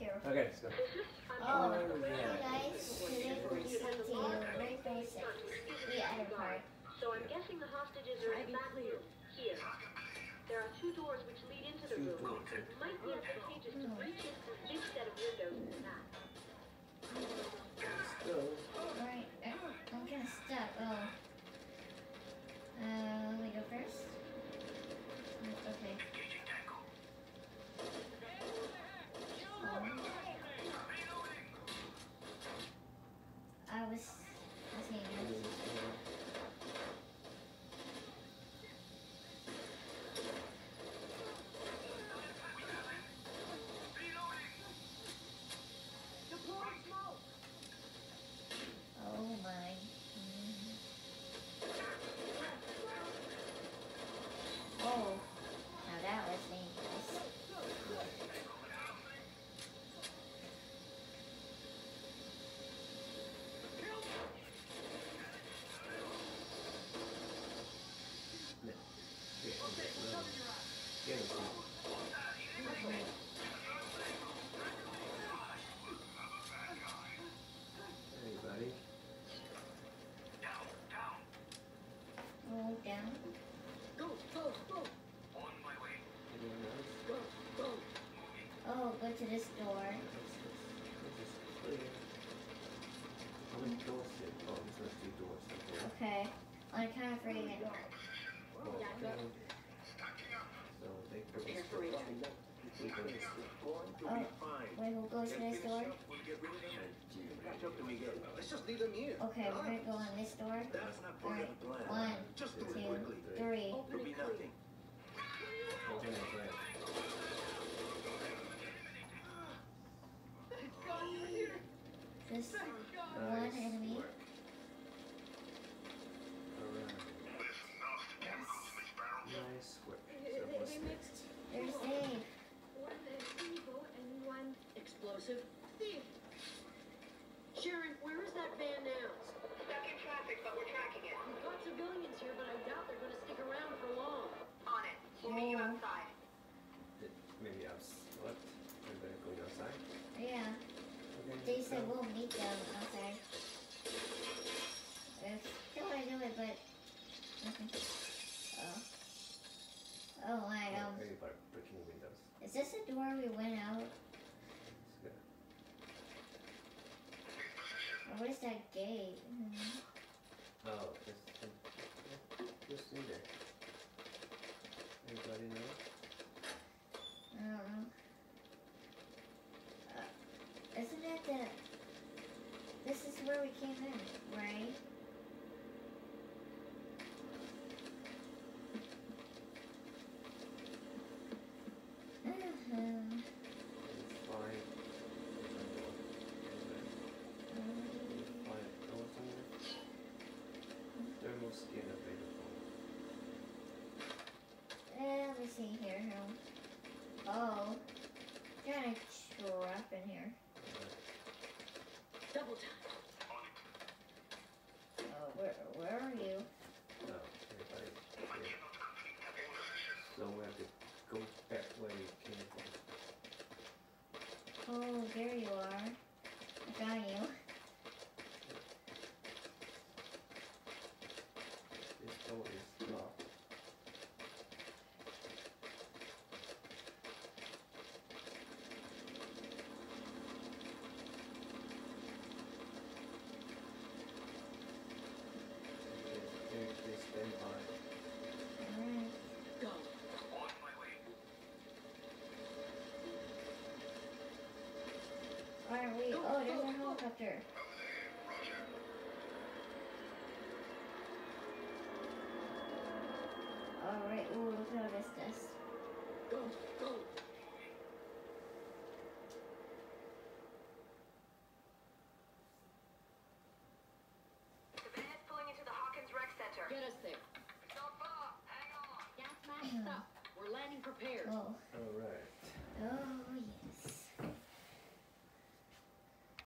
here. Okay, let's go. Oh, yeah. hey guys, today we're listening to Rainbow Six, the other part. So I'm guessing the hostages are in the back room, here. There are two doors which lead into the room. It might be advantageous to breach in through this set of windows in the back. Let's go. Alright, I'm kinda stuck. Oh. Let me go first. Okay. I was seeing it. Oh my. Oh, now that was dangerous. Anybody? Oh, down. Anyone else? Oh, go to this door. This is clear. How many doors here? Oh, this has two doors. Okay. Okay. On the count of three. Okay. So they Prepare for it. Oh, wait, who goes to this door? Catch up to Miguel. Let's just leave them here. Okay, we're gonna go on this door. That's not part of the plan. One, Just do it two, quickly. three. There'll be nothing. Okay, right. This one enemy. Alright. Nice work. So what's next? They're safe. Explosive. Thief. Sharon, where is that van now? Stuck in traffic, but we're tracking it. We've got civilians here, but I doubt they're going to stick around for long. On it. We'll meet you outside. Maybe I've slept. Everybody going outside? Yeah. Okay. They said we'll meet them outside. Don't want to do it, but. Oh. Oh my. Everybody breaking windows. Is this the door we went out? It's good. Or what is that gate? Oh, just in there. Anybody know? I don't know. Isn't it that this is where we came in, right? Five. Five doors in there. Thermal skin available. Let me see here. Oh, got a trap in here. Double time. Oh, where are you? No, everybody. Okay. So we have to go back where we came from. Oh, there you are. I found you. This door is locked. They stand by. Alright. Go. Aren't we? Oh, there's a helicopter. Alright, ooh, look how this does. Go. Civilians pulling into the Hawkins Rec Center. Get us there. Not far. Hang on. Gas mask up. We're landing prepared. Oh. Alright. Oh,